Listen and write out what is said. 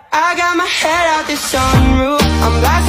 I got my head out the sunroof, I'm laughing